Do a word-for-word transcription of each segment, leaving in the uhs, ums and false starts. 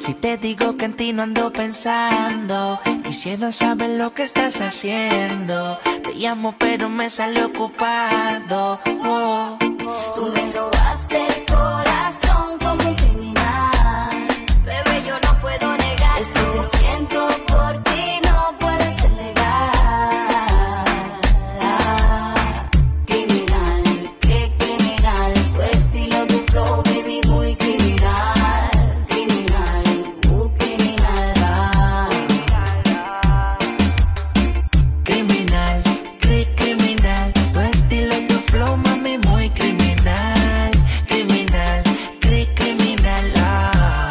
Si te digo que en ti no ando pensando, quisiera saber lo que estás haciendo. Te llamo pero me sale ocupado. Oh. Tú me robaste el corazón como un criminal. Bebé, yo no puedo negar esto que siento por ti, no puede ser legal. Criminal, qué criminal, tu estilo, tu flow, baby, muy criminal. Criminal, uh, criminal. Criminal, cri criminal, tu estilo, tu flow, mami, muy criminal. Criminal, cri criminal. Ah.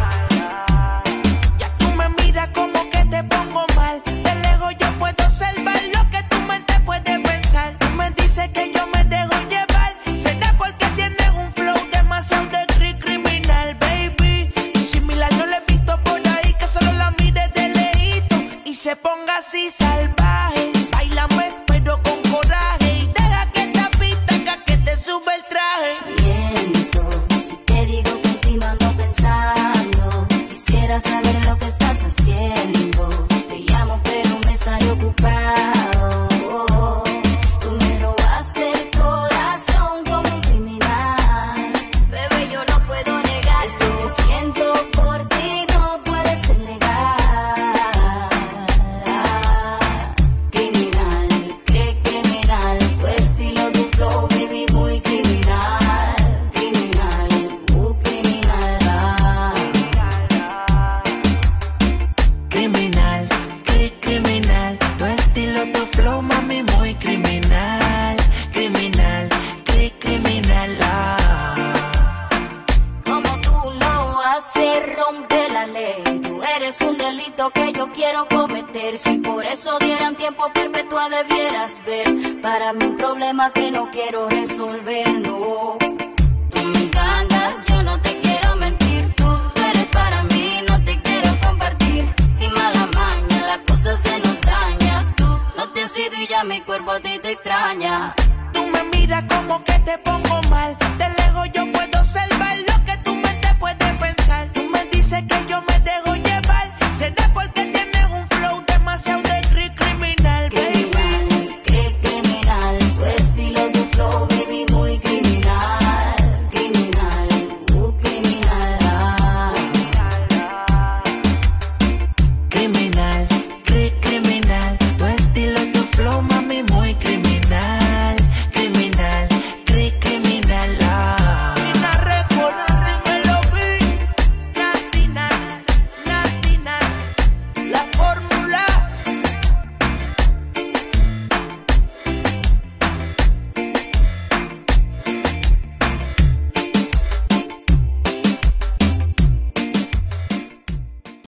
Ya tú me miras como que te pongo mal. De lejos yo puedo observar lo que tu mente puede pensar. Tú me dices que yo me dejo llevar. Será porque tienes un flow demasiado de cri criminal, baby. Y similar no le he visto por ahí, que solo la mire de lejito y se ponga así salvaje. Báilame pero con coraje y deja que esta pista haga que te sube el traje. Miento, si te digo que en ti no ando pensando. Quisiera saber lo que estás haciendo. Te llamo pero me sale ocupado. Tú me robaste el corazón como un criminal. Bebé, yo no puedo negar esto que siento por ti, no puede ser legal. Criminal, qué criminal, tu estilo, tu flow, baby, muy criminal. Criminal, uh, criminal. Criminal, cri criminal, tu estilo, tu flow, mami, muy criminal. Criminal, cri criminal. Ah. Como tú lo haces, rompe la ley. Tú eres un delito que yo quiero cometer. Si por eso dieran tiempo perpetua debieras ver. Para mí un problema que no quiero resolver, no. Tú me encantas, yo no te quiero mentir. Tú eres para mí, no te quiero compartir. Sin mala maña, la cosa se nos daña. Tú no te has ido y ya mi cuerpo a ti te extraña. Tú me miras como que te pongo mal. De lejos yo puedo observar lo que tu mente puede pensar. Tú me dices que yo me dejo llevar. Será porque